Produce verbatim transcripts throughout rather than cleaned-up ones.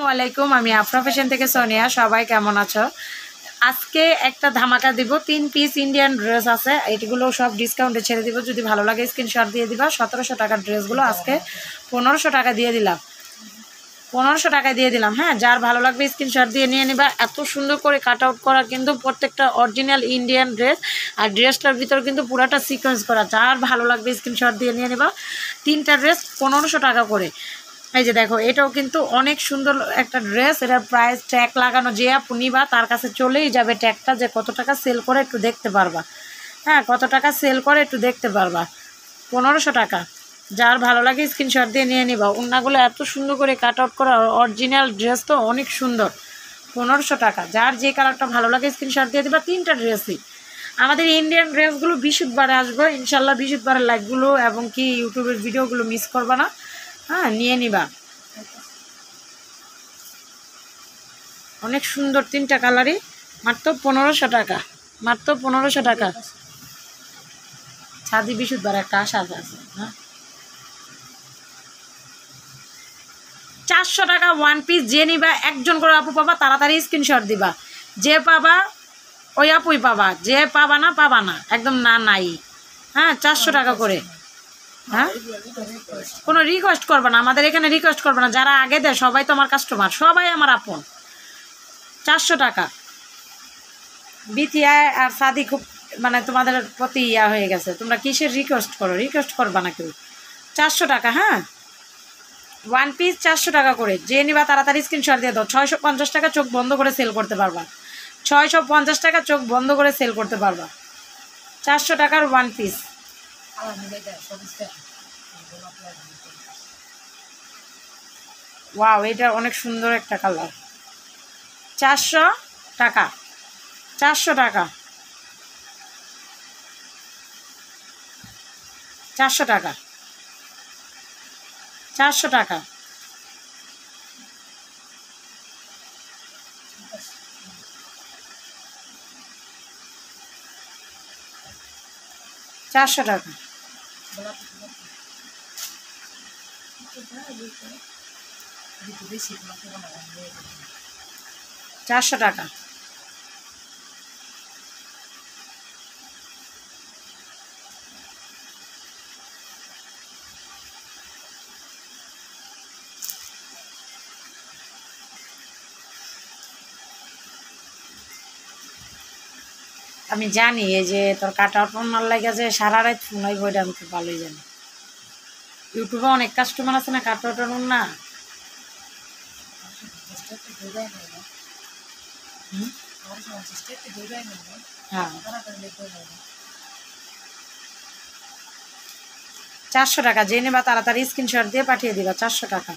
আলাইকুম, আমি আফরা ফ্যাশন থেকে সোনিয়া। সবাই কেমন আছো? আজকে একটা ধামাকা দিব। তিন পিস ইন্ডিয়ান ড্রেস আছে, এইগুলো সব ডিসকাউন্টে ছেড়ে দিব। যদি ভালো লাগে স্ক্রিনশট দিয়ে দিবা। সতেরোশো টাকার ড্রেসগুলো আজকে পনেরোশো টাকা দিয়ে দিলাম পনেরোশো টাকায় দিয়ে দিলাম হ্যাঁ, যার ভালো লাগবে স্ক্রিনশট দিয়ে নিয়ে নিবা। এত সুন্দর করে কাট আউট করা, কিন্তু প্রত্যেকটা অরিজিনাল ইন্ডিয়ান ড্রেস। আর ড্রেসটার ভিতর কিন্তু পুরাটা সিকোয়েন্স করা। যার ভালো লাগবে স্ক্রিনশট দিয়ে নিয়ে নিবা। তিনটা ড্রেস পনেরোশো টাকা করে। এই যে দেখো, এটাও কিন্তু অনেক সুন্দর একটা ড্রেস। এটার প্রাইস ট্যাগ লাগানো, যে আপু নিবা তার কাছে চলেই যাবে ট্যাগটা, যে কত টাকা সেল করে একটু দেখতে পারবা। হ্যাঁ, কত টাকা সেল করে একটু দেখতে পারবা। পনেরোশো টাকা, যার ভালো লাগে স্ক্রিনশট দিয়ে নিয়ে নিবা। ওনাগুলো এত সুন্দর করে কাট আউট করা, অরিজিনাল ড্রেস তো অনেক সুন্দর। পনেরোশো টাকা, যার যে কালারটা ভালো লাগে স্ক্রিনশট দিয়ে দিবা। তিনটা ড্রেসই আমাদের ইন্ডিয়ান ড্রেসগুলো বৃহস্পতিবারে আসবে ইনশাল্লাহ। বৃহস্পতিবারের লাইভগুলো এবং কি ইউটিউবের ভিডিওগুলো মিস করবা না। হ্যাঁ, নিয়ে নিবা। অনেক সুন্দর তিনটা কালারই, মাত্র পনেরোশো টাকা। মাত্র পনেরোশো টাকা। ছাদি বৃহস্পতিবার একটা আশা আছে। হ্যাঁ, চারশো টাকা ওয়ান পিস। যে নিবা একজন করে আপু পাবা, তাড়াতাড়ি স্ক্রিনশট দিবা। যে পাবা ওই আপুই পাবা, যে পাবা না পাবা না, একদম না নাই। হ্যাঁ, চারশো টাকা করে। হ্যাঁ, কোনো রিকোয়েস্ট করবে না, আমাদের এখানে রিকোয়েস্ট করবে না। যারা আগে দেয় সবাই তো আমার কাস্টমার, সবাই আমার আপন। চারশো টাকা। বিথিয়া আর সাদি খুব মানে তোমাদের প্রতি ইয়া হয়ে গেছে। তোমরা কিসের রিকোয়েস্ট করো? রিকোয়েস্ট করবা না কেউ। চারশো টাকা। হ্যাঁ, ওয়ান পিস চারশো টাকা করে। যে নিবা তাড়াতাড়ি স্ক্রিনশট দিয়ে দাও। ছয়শো পঞ্চাশ টাকা চোখ বন্ধ করে সেল করতে পারবা। ছয়শো পঞ্চাশ টাকা চোখ বন্ধ করে সেল করতে পারবা। চারশো টাকার ওয়ান পিস। ওয়াও, এটা অনেক সুন্দর একটা কালার। চারশো টাকা। চারশো টাকা। চারশো টাকা। চারশো টাকা। চারশো টাকা। চারশো টাকা। আমি জানি এই যে তোর কাট আউট মাল লাগে যে সারা রাত ফোন হইব, এটা আমি খুব ভালোই জানি। ইউটিউবে অনেক কাস্টমার আছে না কাট আউট না। হ্যাঁ, চারশো টাকা। যে নেবা তাড়াতাড়ি স্ক্রিনশট দিয়ে পাঠিয়ে দিবা। চারশো টাকা।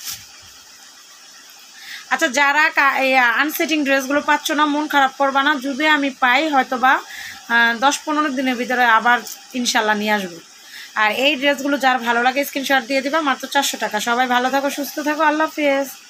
আচ্ছা, যারা আনসেটিং ড্রেসগুলো পাচ্ছ না, মন খারাপ করবা না। যদি আমি পাই হয়তো বা দশ পনেরো দিনের ভিতরে আবার ইনশাল্লাহ নিয়ে আসবো। আর এই ড্রেসগুলো যার ভালো লাগে স্ক্রিনশট দিয়ে দিবা। মাত্র চারশো টাকা। সবাই ভালো থাকো, সুস্থ থাকো, আল্লাহ হাফেজ।